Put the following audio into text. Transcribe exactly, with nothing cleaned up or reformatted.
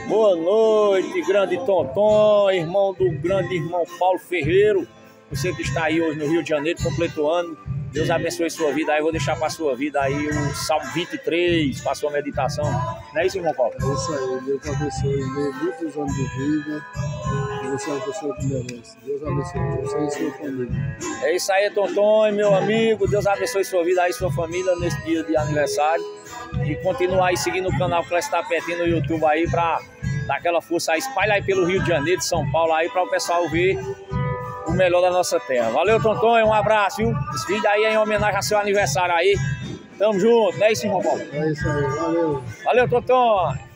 Boa noite, grande Tonton, irmão do grande irmão Paulo Ferreiro. Você que está aí hoje no Rio de Janeiro, completou ano. Deus abençoe sua vida. Aí eu vou deixar para sua vida aí o Salmo vinte e três, para sua meditação. Não é isso, irmão Paulo? É isso aí. Deus abençoe. Dê muitos anos de vida. Você é uma pessoa que merece. Deus abençoe você e sua família. É isso aí, Tonton, meu amigo. Deus abençoe sua vida aí, sua família, nesse dia de aniversário. E continuar aí seguindo o canal Clécio Tapetinho no YouTube aí, para dar aquela força aí. Espalha aí pelo Rio de Janeiro, de São Paulo aí, para o pessoal ver o melhor da nossa terra. Valeu, Tonton, um abraço, viu? Esse vídeo aí é em homenagem ao seu aniversário aí. Tamo junto, não é isso, irmão Paulo? É isso aí, valeu. Valeu, Tonton.